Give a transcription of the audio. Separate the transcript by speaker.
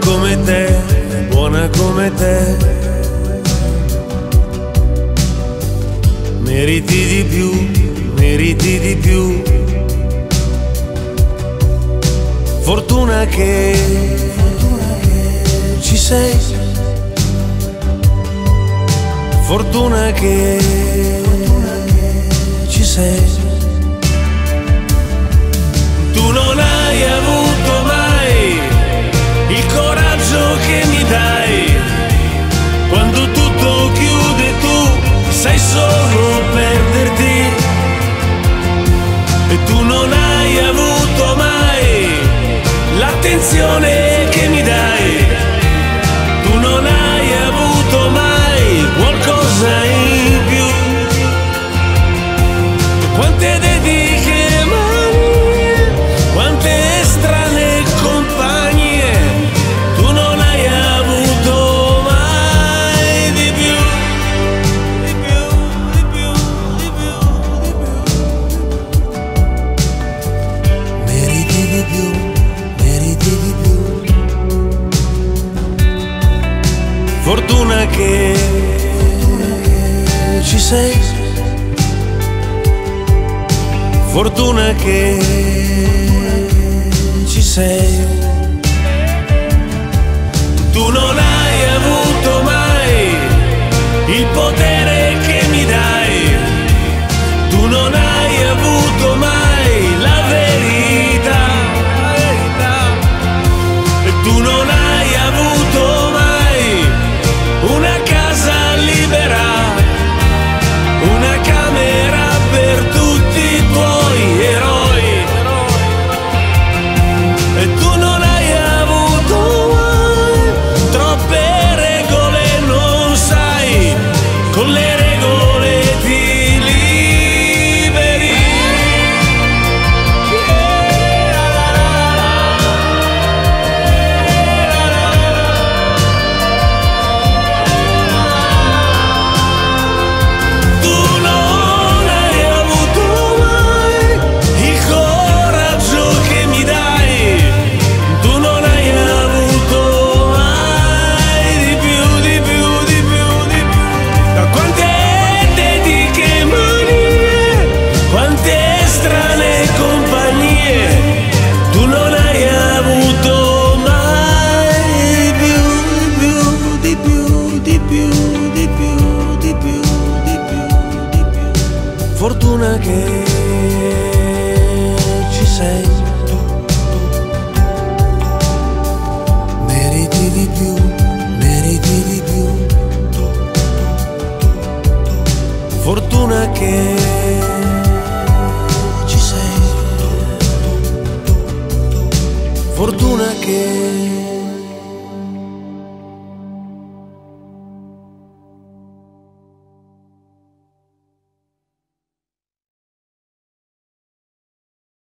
Speaker 1: come te, buona come te. Meriti di più, meriti di più. Fortuna che ci sei, fortuna che ci sei. Tu non hai avuto mai il coraggio che mi dai. Quando tutto chiude tu sai solo perderti. E tu non hai avuto mai l'attenzione che mi dai. Tu non hai avuto mai qualcosa in più. Quante dediche mani, quante strane compagnie. Tu non hai avuto mai di più, di più, di più, di più, di più. Meriti di più, meriti di più. Fortuna che ci sei, fortuna che ci sei. Tu non hai avuto mai il potere che mi dai. Tu non hai avuto mai la verità. E tu non hai avuto mai una casa libera, una camera per tutti i tuoi eroi. E tu non hai avuto mai troppe regole, non sai, con le regole ti liberi. Tu non hai avuto mai il coraggio che mi dai. Tu non hai avuto mai di più, di più, di più, di più. Da quante dediche mani, quante strane compagnie. Tu non hai avuto mai più, di più, di più, di più, di più, di più, di più. Fortuna che ci sei. Meriti di più, meriti di più. Fortuna che ci sei. Fortuna che